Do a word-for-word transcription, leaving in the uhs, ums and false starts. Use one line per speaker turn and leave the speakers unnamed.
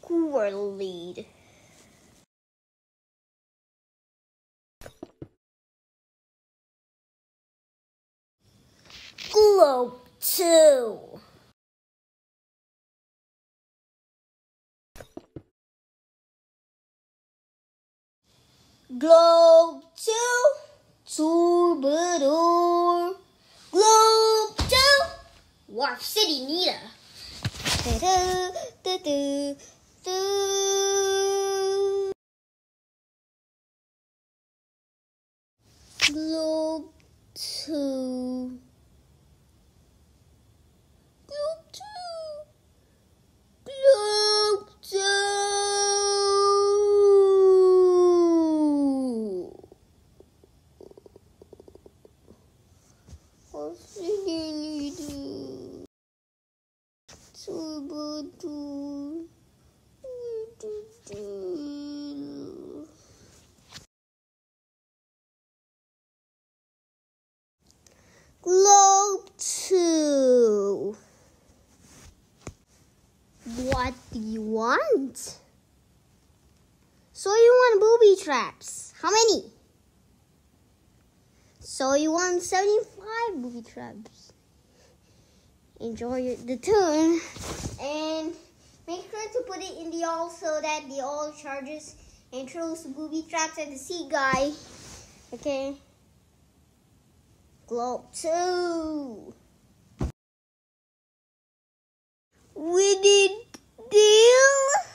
quertylied. Globe two. Globe two. Toorbator. Globe two. Warfsidinita. Globe two. Globe two. Globe two. Warfsidinita. Toorbator. Wididil. Globe two. What do you want? So you want booby traps. How many? So you want seventy-five booby traps. Enjoy the tune. And make sure to put it in the all so that the all charges and throws the booby traps at the ceetguy. Okay. Globe two. Wididil.